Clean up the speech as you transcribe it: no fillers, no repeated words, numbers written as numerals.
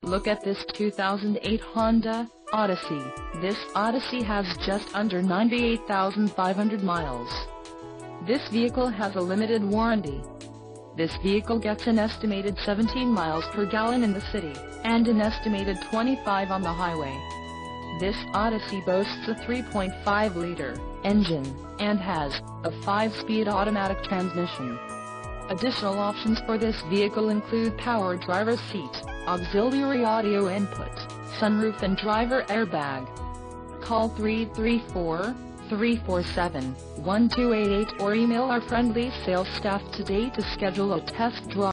Look at this 2008 Honda Odyssey. This Odyssey has just under 98,500 miles. This vehicle has a limited warranty. This vehicle gets an estimated 17 miles per gallon in the city, and an estimated 25 on the highway. This Odyssey boasts a 3.5-liter engine, and has a 5-speed automatic transmission. Additional options for this vehicle include power driver's seat, auxiliary audio input, sunroof and driver airbag. Call 334-347-1288 or email our friendly sales staff today to schedule a test drive.